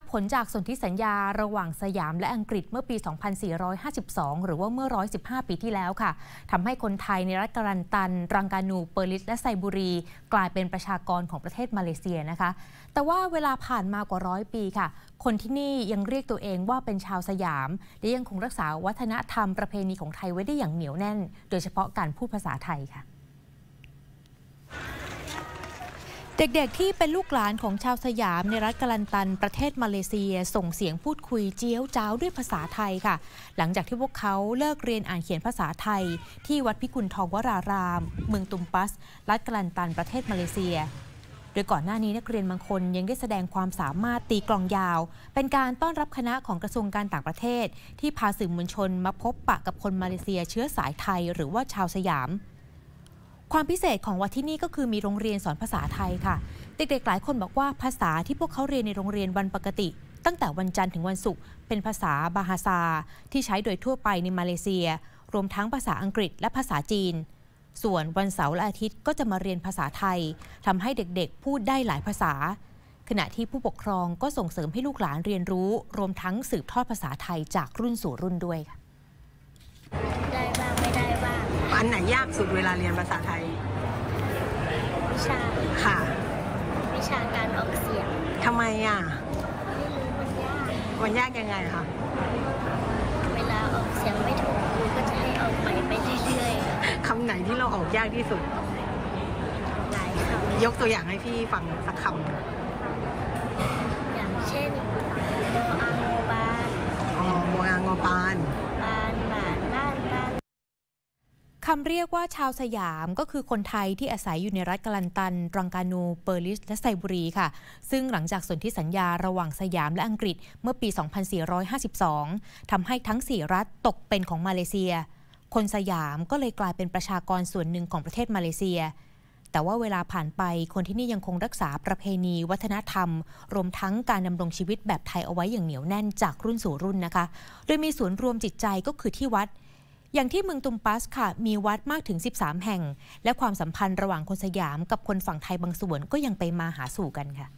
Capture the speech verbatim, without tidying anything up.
ผลจากสนธิสัญญาระหว่างสยามและอังกฤษเมื่อปี สองพันสี่ร้อยห้าสิบสอง หรือว่าเมื่อ หนึ่งร้อยสิบห้า ปีที่แล้วค่ะทำให้คนไทยในรัฐกาลันตัน รังกานู เปอร์ลิส และไซบุรีกลายเป็นประชากรของประเทศมาเลเซียนะคะแต่ว่าเวลาผ่านมากว่าร้อยปีค่ะคนที่นี่ยังเรียกตัวเองว่าเป็นชาวสยามและยังคงรักษาวัฒนธรรมประเพณีของไทยไว้ได้อย่างเหนียวแน่นโดยเฉพาะการพูดภาษาไทยค่ะเด็กๆที่เป็นลูกหลานของชาวสยามในรัฐกาลันตันประเทศมาเลเซียส่งเสียงพูดคุยเจี๊ยวจ้าวด้วยภาษาไทยค่ะหลังจากที่พวกเขาเลิกเรียนอ่านเขียนภาษาไทยที่วัดพิกุลทองวรารามเมืองตุมปัสรัฐกาลันตันประเทศมาเลเซียโดยก่อนหน้านี้นักเรียนบางคนยังได้แสดงความสามารถตีกลองยาวเป็นการต้อนรับคณะของกระทรวงการต่างประเทศที่พาสื่อมวลชนมาพบปะกับคนมาเลเซียเชื้อสายไทยหรือว่าชาวสยามความพิเศษของวัดที่นี่ก็คือมีโรงเรียนสอนภาษาไทยค่ะเด็กๆหลายคนบอกว่าภาษาที่พวกเขาเรียนในโรงเรียนวันปกติตั้งแต่วันจันทร์ถึงวันศุกร์เป็นภาษาบาฮาซาที่ใช้โดยทั่วไปในมาเลเซียรวมทั้งภาษาอังกฤษและภาษาจีนส่วนวันเสาร์และอาทิตย์ก็จะมาเรียนภาษาไทยทำให้เด็กๆพูดได้หลายภาษาขณะที่ผู้ปกครองก็ส่งเสริมให้ลูกหลานเรียนรู้รวมทั้งสืบทอดภาษาไทยจากรุ่นสู่รุ่นด้วยค่ะได้บ้างไม่ได้บ้างอันไหนยากสุดเวลาเรียนภาษาไทยวิชาค่ะวิชาการออกเสียงทำไมอ่ะไม่รู้มันยากมันยากยังไงคะเวลาออกเสียงไม่ถูกครูก็จะให้ออกใหม่ไปเรื่อยๆคำไหนที่เราออกยากที่สุดหลายคำยกตัวอย่างให้พี่ฟังสักคำอย่างเช่นโมอาโมบานอ๋อโมอางอปานบานบานบ้านบ้านคำเรียกว่าชาวสยามก็คือคนไทยที่อาศัยอยู่ในรัฐกาลันตัน รังกานู เปอร์ลิส และไซบุรีค่ะซึ่งหลังจากสนธิสัญญาระหว่างสยามและอังกฤษเมื่อปี สองพันสี่ร้อยห้าสิบสอง ทำให้ทั้งสี่รัฐตกเป็นของมาเลเซียคนสยามก็เลยกลายเป็นประชากรส่วนหนึ่งของประเทศมาเลเซียแต่ว่าเวลาผ่านไปคนที่นี่ยังคงรักษาประเพณีวัฒนธรรมรวมทั้งการดำรงชีวิตแบบไทยเอาไว้อย่างเหนียวแน่นจากรุ่นสู่รุ่นนะคะโดยมีศูนย์รวมจิตใจก็คือที่วัดอย่างที่เมืองตุมปัสค่ะมีวัดมากถึงสิบสามแห่งและความสัมพันธ์ระหว่างคนสยามกับคนฝั่งไทยบางส่วนก็ยังไปมาหาสู่กันค่ะ